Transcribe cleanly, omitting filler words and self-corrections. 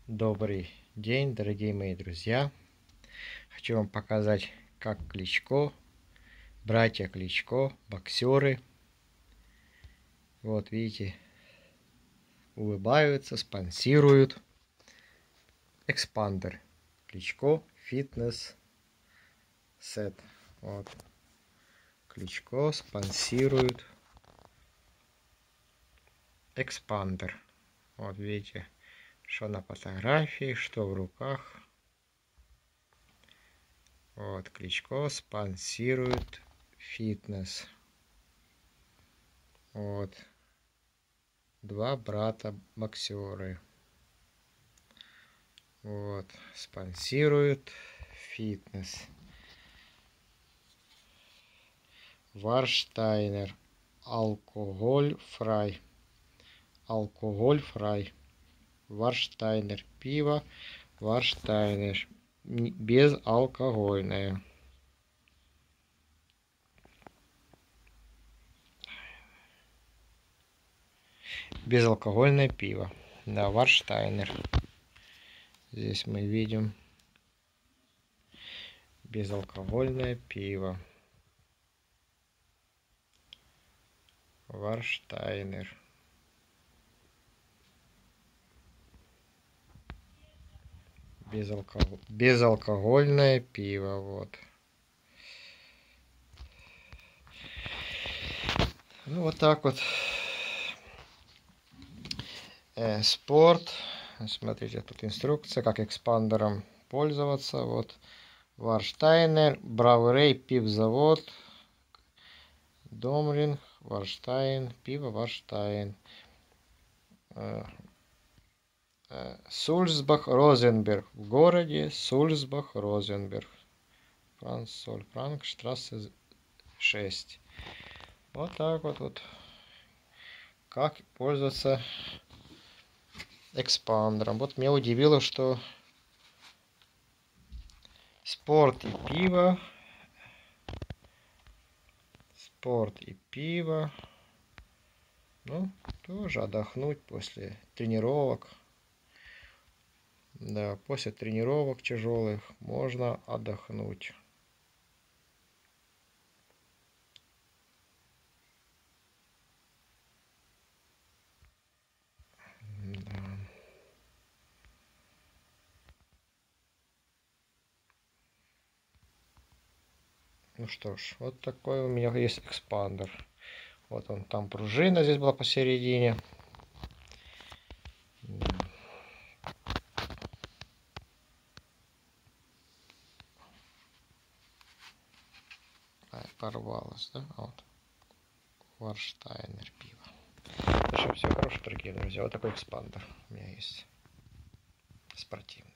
Добрый день, дорогие мои друзья! Хочу вам показать, как Кличко, братья Кличко, боксеры, вот видите, улыбаются, спонсируют экспандер Кличко фитнес сет. Вот. Кличко спонсирует экспандер. Вот видите, что на фотографии, что в руках. Вот, Кличко спонсирует фитнес. Вот. Два брата боксеры. Вот, спонсирует фитнес. Варштайнер. Алкоголь фрай. Алкоголь фрай. Варштайнер. Пиво. Варштайнер. Безалкогольное. Безалкогольное пиво. Да, Варштайнер. Здесь мы видим безалкогольное пиво. Варштайнер. Безалкогольное пиво. Вот. Ну вот так вот. Спорт. Смотрите, тут инструкция, как экспандером пользоваться. Вот. Варштайнер, Браурей, пивзавод, Домринг, Варштайн, пиво Варштайн. Сульцбах, Розенберг. В городе Сульцбах, Розенберг. Франк, штрассе 6. Вот так вот. Как пользоваться экспандером. Вот меня удивило, что спорт и пиво. Ну, тоже отдохнуть после тренировок. Да, после тренировок тяжелых можно отдохнуть. Да. Ну что ж, вот такой у меня есть экспандер. Вот он, там пружина здесь была посередине. Да. Порвалось, да? Вот. Варштайнер пиво. Ну что, всего хорошего, дорогие друзья. Вот такой экспандер у меня есть. Спортивный.